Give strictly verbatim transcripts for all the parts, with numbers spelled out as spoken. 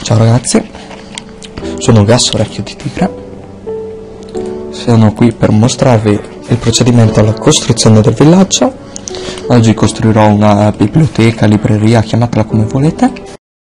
Ciao ragazzi, sono Gas Orecchio di Tigre. Sono qui per mostrarvi il procedimento alla costruzione del villaggio. Oggi costruirò una biblioteca, libreria, chiamatela come volete.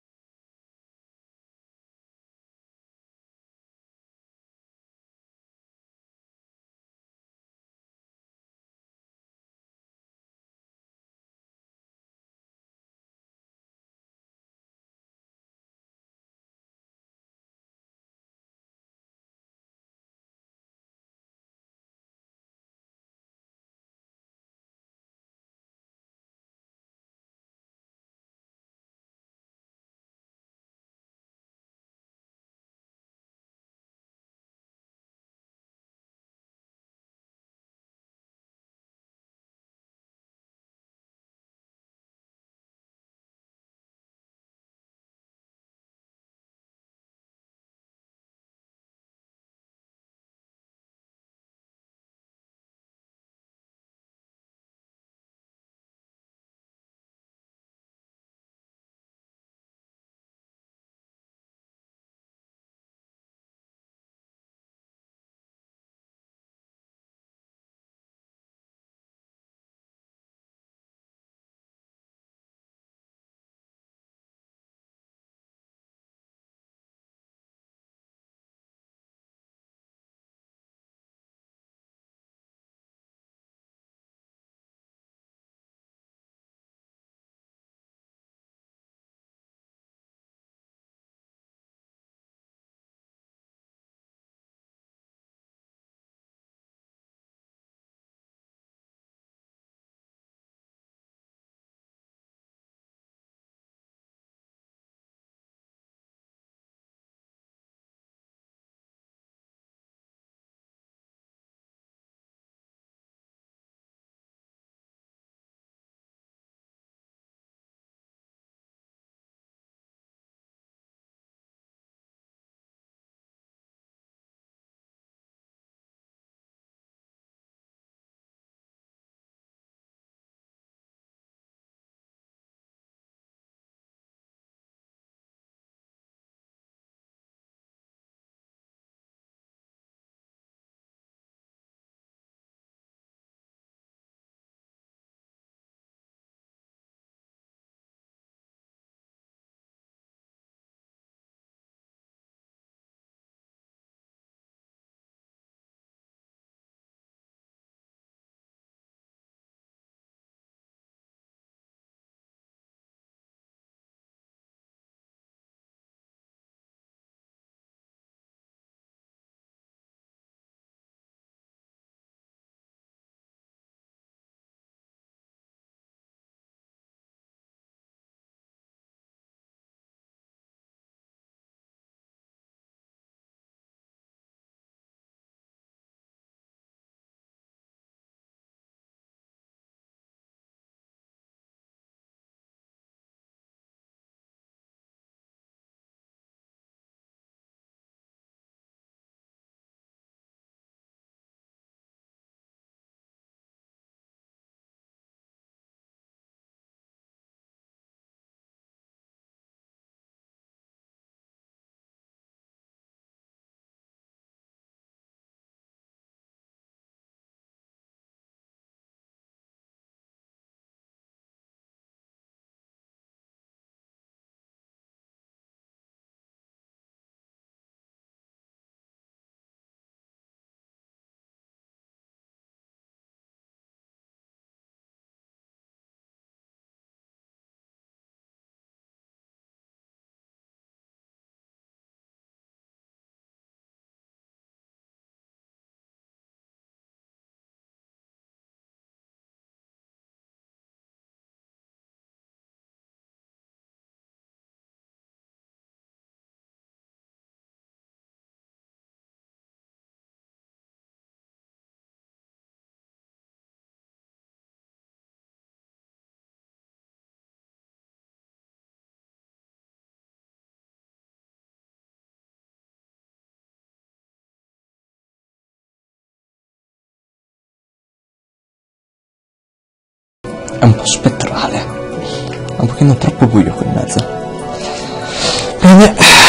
È un po' spettrale, è un pochino troppo buio qui in mezzo. Bene.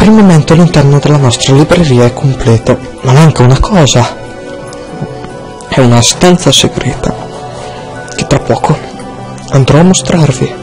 Per il momento l'interno della nostra libreria è completo, ma manca una cosa. È una stanza segreta che tra poco andrò a mostrarvi.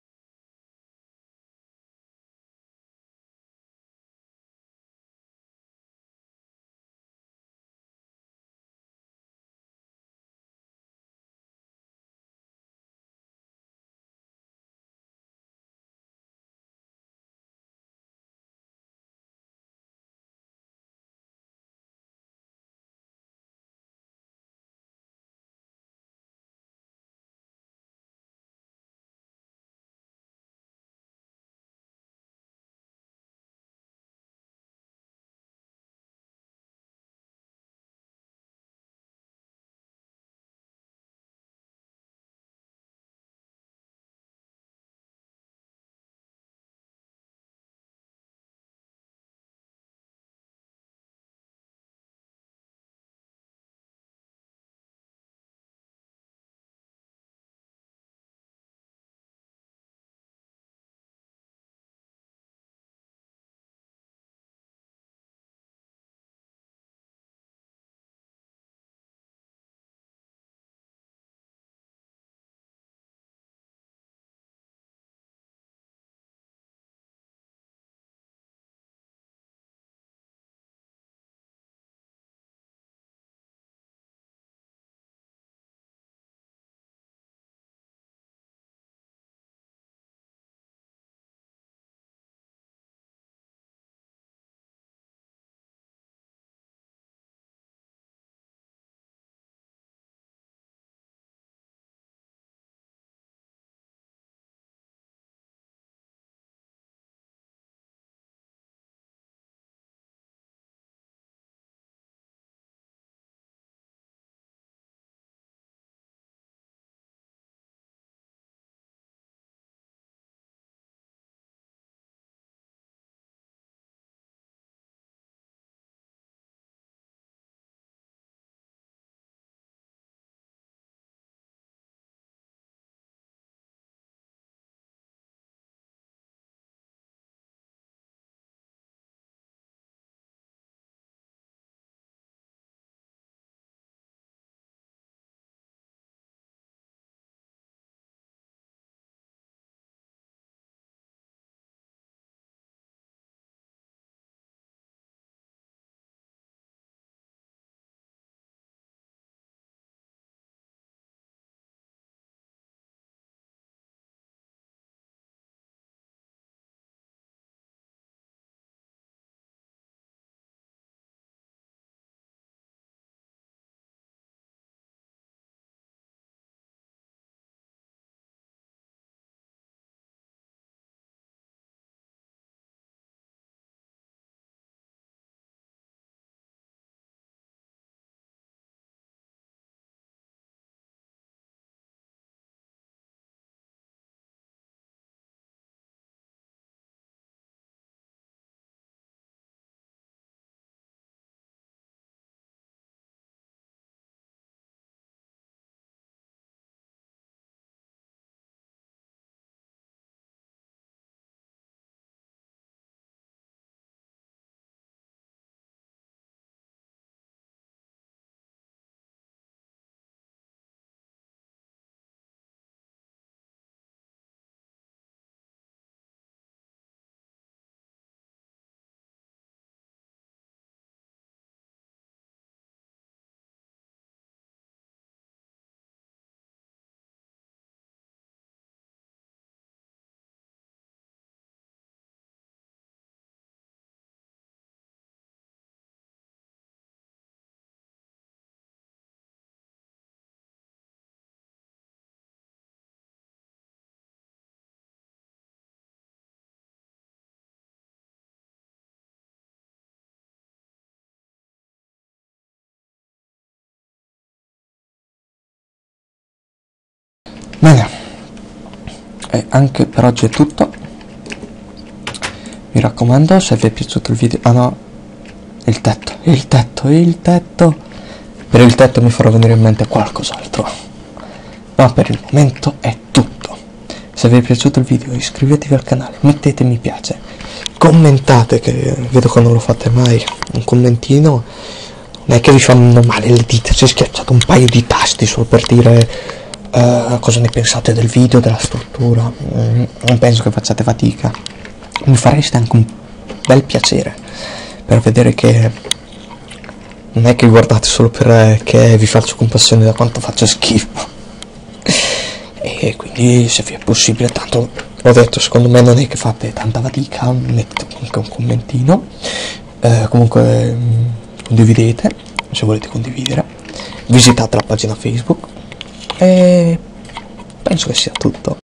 Bene, e anche per oggi è tutto. Mi raccomando, se vi è piaciuto il video... Ah no, il tetto, il tetto, il tetto. Per il tetto mi farò venire in mente qualcos'altro. Ma per il momento è tutto. Se vi è piaciuto il video iscrivetevi al canale, mettete mi piace, commentate, che vedo che non lo fate mai, un commentino, non è che vi fanno male le dita se schiacciate un paio di tasti solo per dire uh, cosa ne pensate del video, della struttura. Mm, non penso che facciate fatica, mi fareste anche un bel piacere per vedere che non è che guardate solo perché vi faccio compassione da quanto faccio schifo. E quindi se vi è possibile, tanto ho detto, secondo me non è che fate tanta fatica, mettete comunque un commentino, eh, comunque mh, condividete se volete condividere, visitate la pagina Facebook e penso che sia tutto.